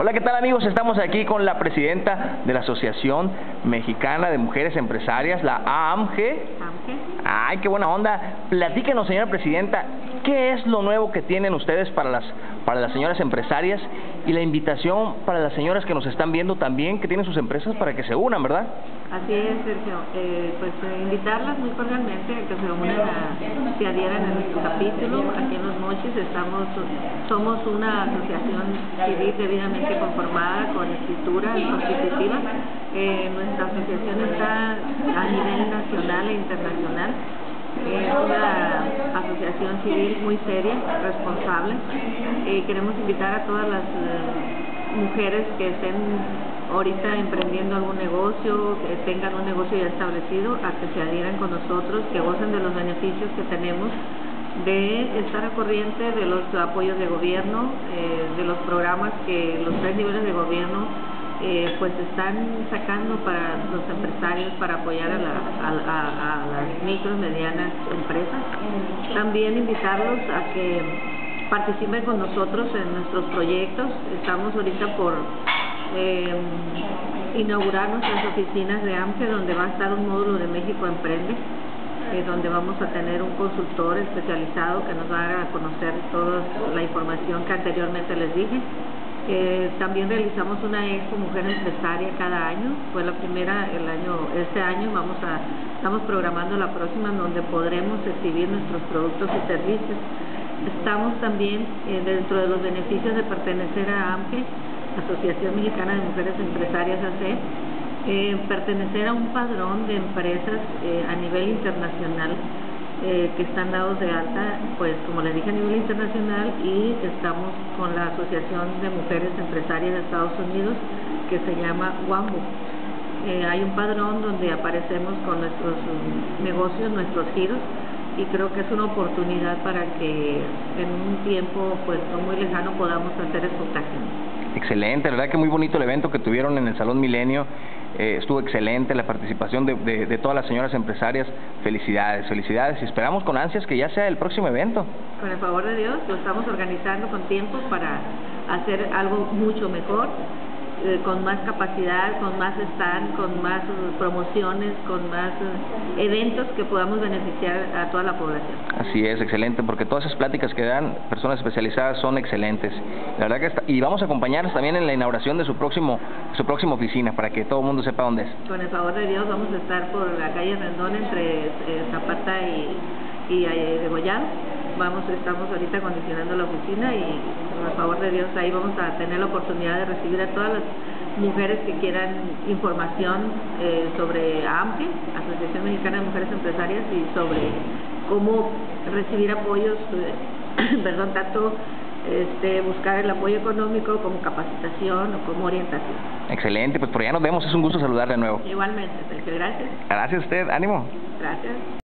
Hola, ¿qué tal amigos? Estamos aquí con la presidenta de la Asociación Mexicana de Mujeres Empresarias, la AMGE. Ay, qué buena onda. Platíquenos, señora presidenta, ¿qué es lo nuevo que tienen ustedes para las señoras empresarias y la invitación para las señoras que nos están viendo también, que tienen sus empresas, para que se unan, ¿verdad? Así es, Sergio. Invitarlas muy cordialmente a que se unan, se adhieran a nuestro capítulo. Aquí en Los Mochis somos una asociación civil debidamente conformada con escritura constitutiva. Nuestra asociación está a nivel nacional e internacional. Es una asociación civil muy seria, responsable. Queremos invitar a todas las mujeres que estén ahorita emprendiendo algún negocio, que tengan un negocio ya establecido, a que se adhieran con nosotros, que gocen de los beneficios que tenemos, de estar al corriente de los apoyos de gobierno, de los programas que los 3 niveles de gobierno pues están sacando para los empresarios, para apoyar a las micro y medianas empresas. También invitarlos a que participen con nosotros en nuestros proyectos. Estamos ahorita por inaugurar nuestras oficinas de AMGE, donde va a estar un módulo de México Emprende, donde vamos a tener un consultor especializado que nos va a dar a conocer toda la información que anteriormente les dije. También realizamos una Expo Mujer Empresaria cada año. Fue la primera este año. Estamos programando la próxima, donde podremos exhibir nuestros productos y servicios. Estamos también dentro de los beneficios de pertenecer a AMGE, Asociación Mexicana de Mujeres Empresarias AC, pertenecer a un padrón de empresas a nivel internacional que están dados de alta, pues como les dije, a nivel internacional, y estamos con la Asociación de Mujeres Empresarias de Estados Unidos, que se llama WAMBO. Hay un padrón donde aparecemos con nuestros negocios, nuestros giros, y creo que es una oportunidad para que en un tiempo pues no muy lejano podamos hacer exportación. Excelente, la verdad que muy bonito el evento que tuvieron en el Salón Milenio. Estuvo excelente la participación de todas las señoras empresarias. Felicidades, felicidades, y esperamos con ansias que ya sea el próximo evento. Con el favor de Dios, lo estamos organizando con tiempo para hacer algo mucho mejor, con más capacidad, con más stand, con más promociones, con más eventos que podamos beneficiar a toda la población. Así es, excelente, porque todas esas pláticas que dan personas especializadas son excelentes. La verdad que y vamos a acompañarles también en la inauguración de su próxima oficina, para que todo el mundo sepa dónde es. Con el favor de Dios vamos a estar por la calle Rendón entre Zapata y Degollado. Estamos ahorita acondicionando la oficina, y con el favor de Dios ahí vamos a tener la oportunidad de recibir a todas las mujeres que quieran información sobre AMGE, Asociación Mexicana de Mujeres Empresarias, y sobre cómo recibir apoyos, tanto buscar el apoyo económico como capacitación o como orientación. Excelente, pues por allá nos vemos, es un gusto saludar de nuevo. Igualmente, Sergio, gracias. Gracias a usted, ánimo. Gracias.